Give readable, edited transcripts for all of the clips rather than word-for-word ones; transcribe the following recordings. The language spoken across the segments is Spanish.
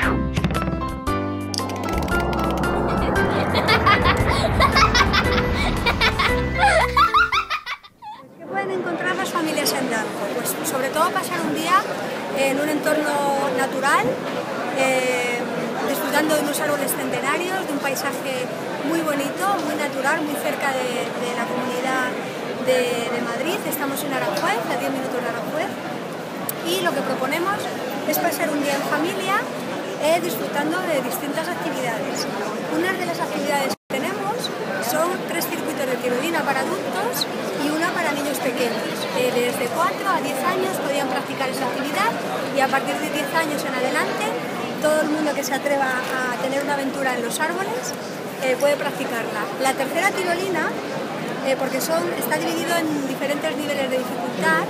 ¿Qué pueden encontrar las familias en Danco? Pues sobre todo pasar un día en un entorno natural, disfrutando de unos árboles centenarios, de un paisaje muy bonito, muy natural, muy cerca de la comunidad de Madrid. Estamos en Aranjuez, a 10 minutos de Aranjuez, y lo que proponemos es pasar un día en familia disfrutando de distintas actividades. Una de las actividades que tenemos son 3 circuitos de tirolina para adultos y una para niños pequeños. Desde 4 a 10 años podían practicar esa actividad, y a partir de 10 años en adelante todo el mundo que se atreva a tener una aventura en los árboles puede practicarla. La tercera tirolina, porque está dividido en diferentes niveles de dificultad,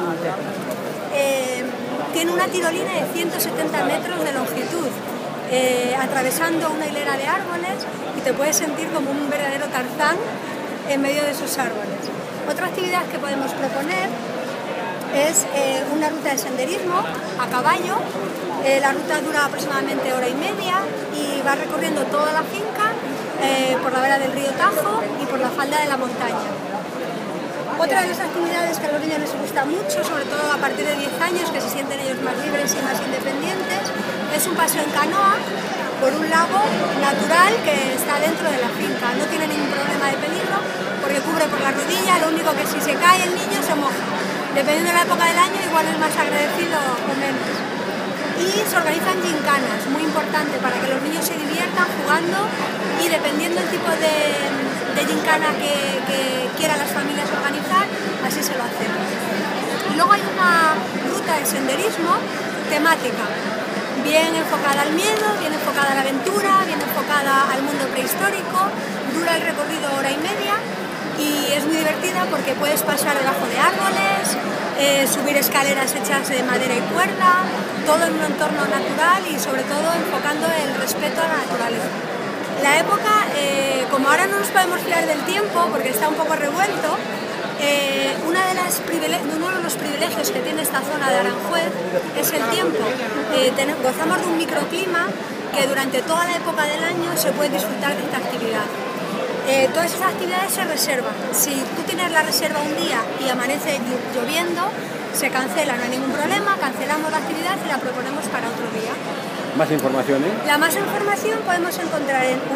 tiene una tirolina de 170 metros de longitud, atravesando una hilera de árboles, y te puedes sentir como un verdadero Tarzán en medio de esos árboles. Otra actividad que podemos proponer es una ruta de senderismo a caballo. La ruta dura aproximadamente hora y media y va recorriendo toda la finca por la vera del río Tajo y por la falda de la montaña. Otra de las actividades que a los niños les gusta mucho, sobre todo a partir de 10 años, que se sienten ellos más libres y más independientes, es un paseo en canoa por un lago natural que está dentro de la finca. No tiene ningún problema de peligro porque cubre por la rodilla, lo único que si se cae el niño se moja. Dependiendo de la época del año, igual es más agradecido o menos. Y se organizan gincanas, muy importante para que los niños se diviertan jugando, y dependiendo del tipo de gincana que quieran las familias organizar, así se lo hacemos. Y luego hay una ruta de senderismo temática, bien enfocada al miedo, bien enfocada a la aventura, bien enfocada al mundo prehistórico. Dura el recorrido hora y media y es muy divertida porque puedes pasar debajo de árboles, subir escaleras hechas de madera y cuerda, todo en un entorno natural y sobre todo enfocando el respeto a la naturaleza. La época, como ahora no nos podemos fiar del tiempo porque está un poco revuelto, uno de los privilegios que tiene esta zona de Aranjuez es el tiempo. Gozamos de un microclima que durante toda la época del año se puede disfrutar de esta actividad. Todas esas actividades se reservan. Si tú tienes la reserva un día y amanece lloviendo, se cancela, no hay ningún problema, cancelamos la actividad y la proponemos para otro día. ¿Más información, La más información podemos encontrar en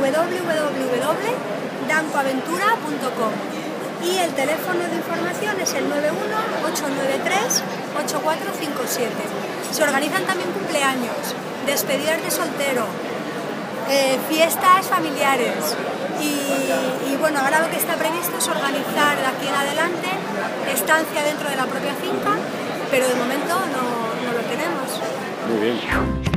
www.dancoaventura.com y el teléfono de información es el 91-893-8457. Se organizan también cumpleaños, despedidas de soltero, fiestas familiares y bueno, ahora lo que está previsto es organizar de aquí en adelante estancia dentro de la propia finca, pero de momento no lo tenemos. Muy bien.